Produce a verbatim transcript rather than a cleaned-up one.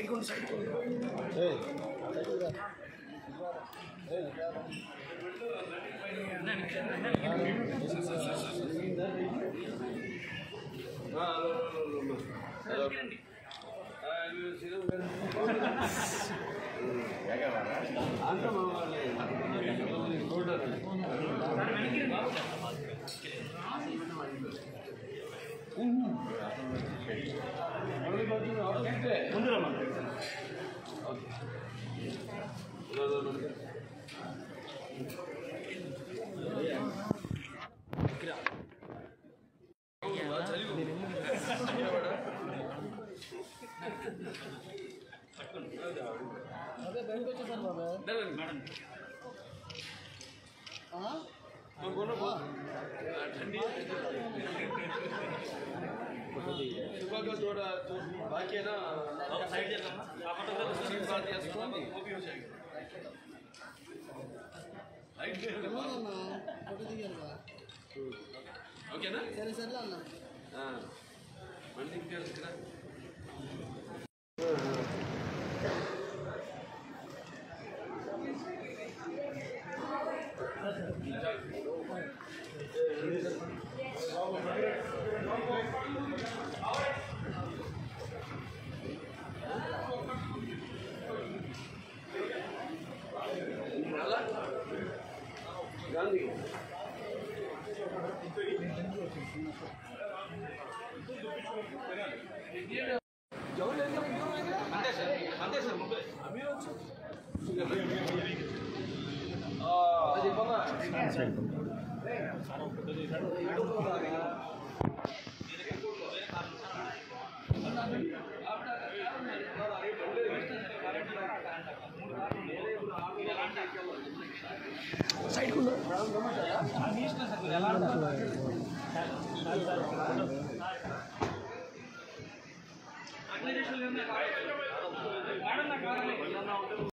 side కొండి side కొండి అదే బయటకు వచ్చేసాను బాబా మేడం सुबह का थोड़ा तो बाकी है ना साइड बात वो भी हो जाएगा ओके ना सर सर हाँ मंडी क्या गांधी అంతే సార్ అంతే సార్ అది బాబా సైడ్ కుండా